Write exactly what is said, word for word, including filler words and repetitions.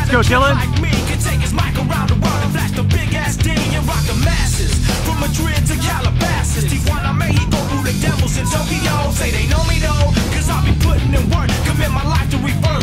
Let's go, Dylan. Like me can take his mic around the world and flash the big ass D and rock the masses. From Madrid to Calabasas, Tijuana, Mexico, through the devils in Tokyo. Say they know me though, cause I'll be putting in work, commit my life to rebirth.